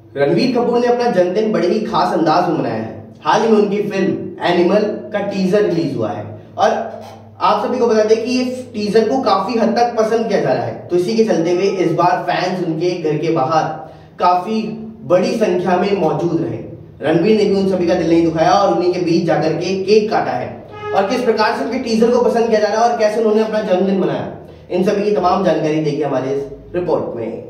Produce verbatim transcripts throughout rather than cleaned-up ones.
रणवीर कपूर ने अपना जन्मदिन बड़े ही खास अंदाज में मनाया है। हाल ही में उनकी फिल्म एनिमल का टीजर रिलीज हुआ है और आप सभी को बता दें कि ये टीजर को काफी हद तक पसंद किया जा रहा है। तो इसी के चलते हुए इस बार फैंस उनके घर के बाहर काफी बड़ी संख्या में मौजूद रहे। रणवीर ने भी उन सभी का दिल नहीं दुखाया और उन्हीं के बीच जाकर के केक काटा है। और किस प्रकार से उनके टीजर को पसंद किया जा रहा है और कैसे उन्होंने अपना जन्मदिन मनाया, इन सभी की तमाम जानकारी देखिए हमारे इस रिपोर्ट में।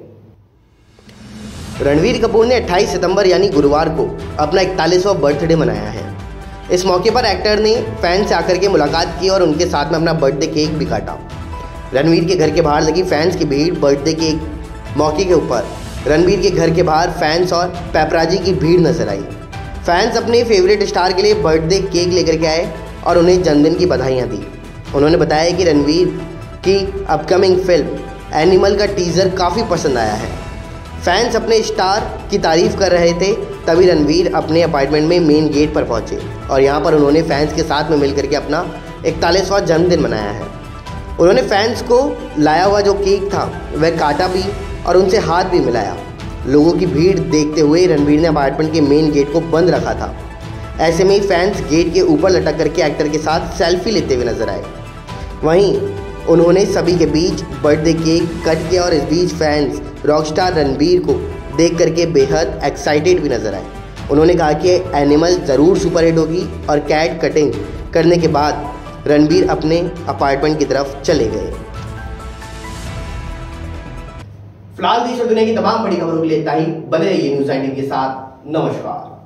रणवीर कपूर ने अट्ठाईस सितंबर यानी गुरुवार को अपना इकतालीसवां बर्थडे मनाया है। इस मौके पर एक्टर ने फैन से आकर के मुलाकात की और उनके साथ में अपना बर्थडे केक भी काटा। रणवीर के घर के बाहर लगी फैंस की भीड़ बर्थडे के मौके के ऊपर रणवीर के घर के बाहर फैंस और पेपराजी की भीड़ नजर आई। फैंस अपने फेवरेट स्टार के लिए बर्थडे केक लेकर के आए और उन्हें जन्मदिन की बधाइयाँ दी। उन्होंने बताया कि रणवीर की अपकमिंग फिल्म एनिमल का टीज़र काफ़ी पसंद आया है। फैंस अपने स्टार की तारीफ कर रहे थे, तभी रणवीर अपने अपार्टमेंट में मेन गेट पर पहुंचे और यहां पर उन्होंने फैंस के साथ में मिलकर के अपना इकतालीसवां जन्मदिन मनाया है। उन्होंने फैंस को लाया हुआ जो केक था वह काटा भी और उनसे हाथ भी मिलाया। लोगों की भीड़ देखते हुए रणवीर ने अपार्टमेंट के मेन गेट को बंद रखा था। ऐसे में ही फैंस गेट के ऊपर लटक करके एक्टर के साथ सेल्फी लेते हुए नजर आए। वहीं उन्होंने सभी के बीच बर्थडे केक कट किया और इस बीच फैंस रॉकस्टार रणवीर को देख करके बेहद एक्साइटेड भी नजर आए। उन्होंने कहा कि एनिमल ज़रूर सुपरहिट होगी और कैट कटिंग करने के बाद रणवीर अपने अपार्टमेंट की तरफ चले गए। फिलहाल देश और दुनिया की तमाम बड़ी खबरों के लिए इतना ही। बने रहिए न्यूज़ नाइनटीन के साथ। नमस्कार।